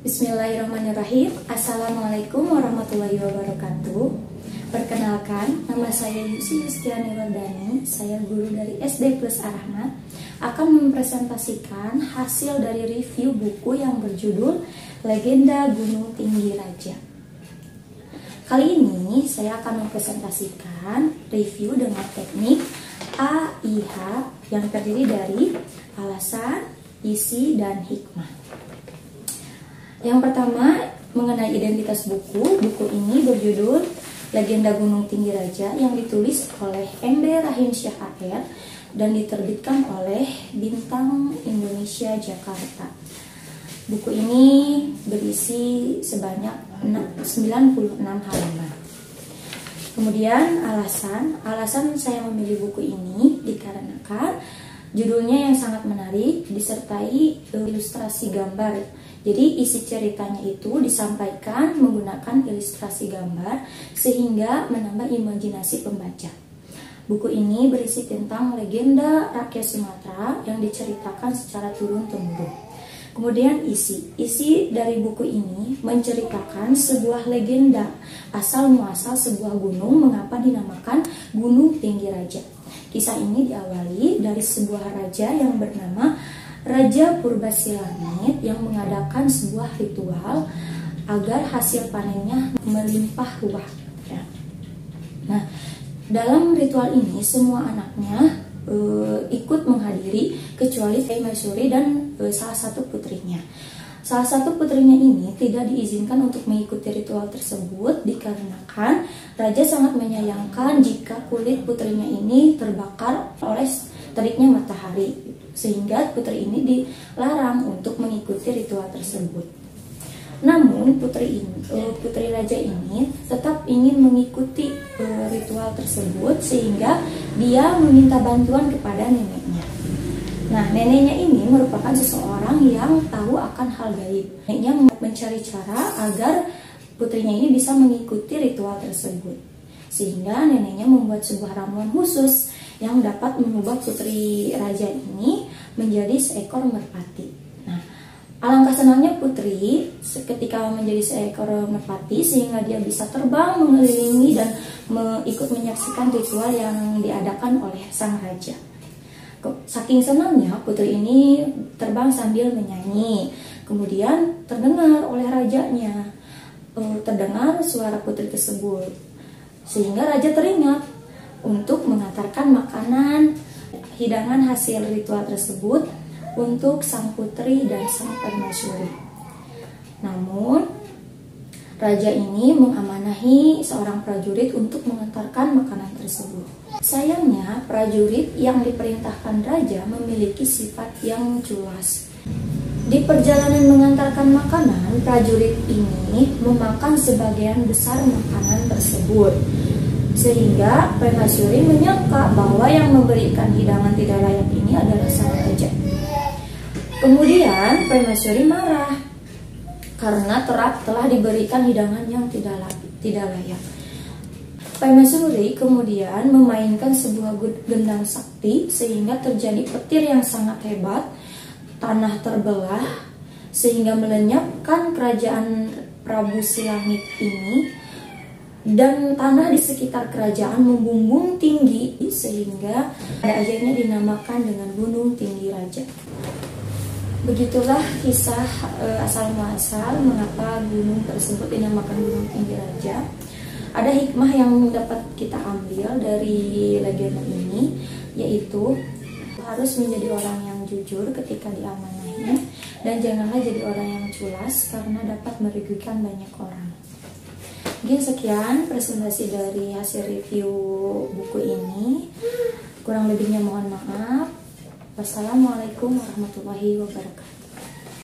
Bismillahirrahmanirrahim. Assalamualaikum warahmatullahi wabarakatuh. Perkenalkan, nama saya Yusi Yustiani Wardani. Saya guru dari SD Plus Ar-Rahmat. Akan mempresentasikan hasil dari review buku yang berjudul Legenda Gunung Tinggi Raja. Kali ini saya akan mempresentasikan review dengan teknik AIH yang terdiri dari alasan, isi, dan hikmah. Yang pertama, mengenai identitas buku. Buku ini berjudul Legenda Gunung Tinggi Raja yang ditulis oleh MB Rahim Syah AR dan diterbitkan oleh Bintang Indonesia Jakarta. Buku ini berisi sebanyak 96 halaman. Kemudian alasan saya memilih buku ini dikarenakan judulnya yang sangat menarik disertai ilustrasi gambar. Jadi isi ceritanya itu disampaikan menggunakan ilustrasi gambar sehingga menambah imajinasi pembaca. Buku ini berisi tentang legenda rakyat Sumatera yang diceritakan secara turun-temurun. Kemudian isi dari buku ini menceritakan sebuah legenda asal-muasal sebuah gunung mengapa dinamakan Gunung Tinggi Raja. Kisah ini diawali dari sebuah raja yang bernama Raja Purbasilangit yang mengadakan sebuah ritual agar hasil panennya melimpah ruah. Nah, dalam ritual ini semua anaknya ikut menghadiri kecuali Permaisuri dan salah satu putrinya. Salah satu putrinya ini tidak diizinkan untuk mengikuti ritual tersebut dikarenakan raja sangat menyayangkan jika kulit putrinya ini terbakar oleh teriknya matahari, sehingga putri ini dilarang untuk mengikuti ritual tersebut. Namun putri raja ini tetap ingin mengikuti ritual tersebut sehingga dia meminta bantuan kepada neneknya. Nah, neneknya ini merupakan seseorang yang tahu akan hal gaib. Neneknya mencari cara agar putrinya ini bisa mengikuti ritual tersebut. Sehingga neneknya membuat sebuah ramuan khusus yang dapat mengubah putri raja ini menjadi seekor merpati. Nah, alangkah senangnya putri ketika menjadi seekor merpati sehingga dia bisa terbang mengelilingi dan ikut menyaksikan ritual yang diadakan oleh sang raja. Saking senangnya putri ini terbang sambil menyanyi. Kemudian terdengar oleh rajanya, terdengar suara putri tersebut, sehingga raja teringat untuk mengantarkan makanan hidangan hasil ritual tersebut untuk sang putri dan sang permaisuri. Namun raja ini mengamanahi seorang prajurit untuk mengantarkan makanan tersebut. Sayangnya prajurit yang diperintahkan raja memiliki sifat yang culas. Di perjalanan mengantarkan makanan, prajurit ini memakan sebagian besar makanan tersebut, sehingga permaisuri menyangka bahwa yang memberikan hidangan tidak layak ini adalah sang raja. Kemudian permaisuri marah karena telah diberikan hidangan yang tidak layak. Permaisuri kemudian memainkan sebuah gendang sakti sehingga terjadi petir yang sangat hebat. Tanah terbelah sehingga melenyapkan kerajaan Prabu Silangit ini, dan tanah di sekitar kerajaan membumbung tinggi sehingga pada akhirnya dinamakan dengan Gunung Tinggi Raja. Begitulah kisah asal-muasal mengapa gunung tersebut dinamakan Gunung Tinggi Raja. Ada hikmah yang dapat kita ambil dari legenda ini, yaitu harus menjadi orang yang jujur ketika diamanahi dan janganlah jadi orang yang culas karena dapat merugikan banyak orang. Mungkin sekian presentasi dari hasil review buku ini. Kurang lebihnya mohon maaf. Wassalamualaikum warahmatullahi wabarakatuh.